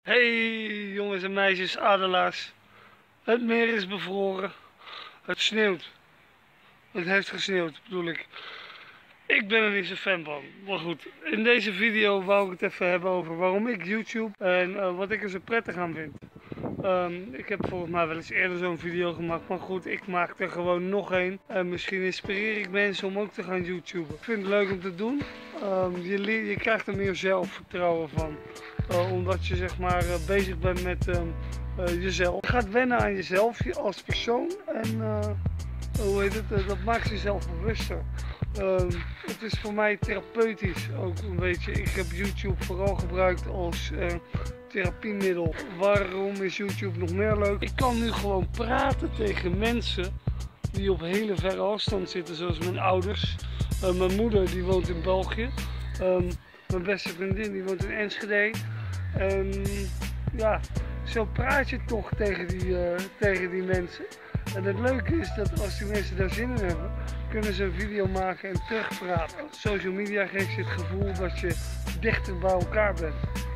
Hey jongens en meisjes, adelaars. Het meer is bevroren. Het sneeuwt. Het heeft gesneeuwd, bedoel ik. Ik ben er niet zo fan van. Maar goed, in deze video wou ik het even hebben over waarom ik YouTube en wat ik er zo prettig aan vind. Ik heb volgens mij wel eens eerder zo'n video gemaakt, maar goed, ik maak er gewoon nog een. En misschien inspireer ik mensen om ook te gaan YouTuben. Ik vind het leuk om te doen. Je krijgt er meer zelfvertrouwen van. Omdat je zeg maar bezig bent met jezelf. Je gaat wennen aan jezelf als persoon en hoe heet het, dat maakt jezelf bewuster. Het is voor mij therapeutisch ook een beetje. Ik heb YouTube vooral gebruikt als therapiemiddel. Waarom is YouTube nog meer leuk? Ik kan nu gewoon praten tegen mensen die op hele verre afstand zitten, zoals mijn ouders. Mijn moeder die woont in België. Mijn beste vriendin die woont in Enschede. En ja, zo praat je toch tegen die mensen. En het leuke is dat als die mensen daar zin in hebben, kunnen ze een video maken en terugpraten. Social media geeft je het gevoel dat je dichter bij elkaar bent.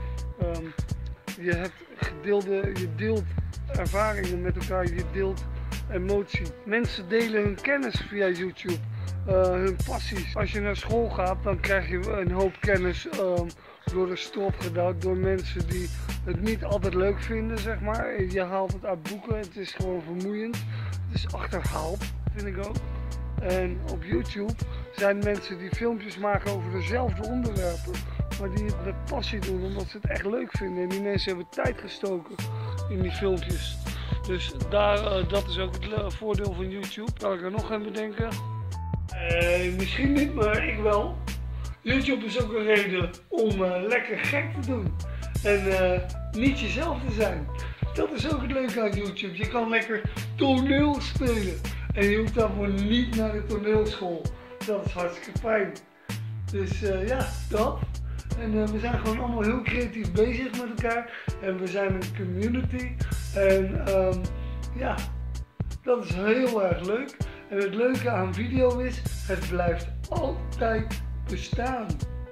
Je deelt ervaringen met elkaar, je deelt emotie. Mensen delen hun kennis via YouTube, hun passies. Als je naar school gaat, dan krijg je een hoop kennis door de strop gedouwd door mensen die het niet altijd leuk vinden, zeg maar. Je haalt het uit boeken, het is gewoon vermoeiend. Het is achterhaald, vind ik ook. En op YouTube zijn mensen die filmpjes maken over dezelfde onderwerpen, maar die het met passie doen omdat ze het echt leuk vinden. En die mensen hebben tijd gestoken in die filmpjes. Dus dat is ook het voordeel van YouTube. Kan ik er nog aan bedenken? Misschien niet, maar ik wel. YouTube is ook een reden om lekker gek te doen en niet jezelf te zijn. Dat is ook het leuke aan YouTube. Je kan lekker toneel spelen en je hoeft daarvoor niet naar de toneelschool. Dat is hartstikke fijn. Dus ja, dat. En we zijn gewoon allemaal heel creatief bezig met elkaar en we zijn een community. En ja, dat is heel erg leuk. En het leuke aan video is, het blijft altijd bestaan.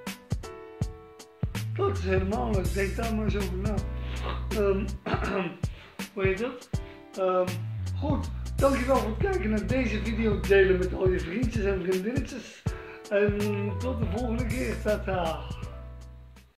Dat is helemaal leuk. Denk daar maar eens over na. Hoe heet dat? Goed, dankjewel voor het kijken naar deze video. Delen met al je vriendjes en vriendinnetjes. En tot de volgende keer. Tata.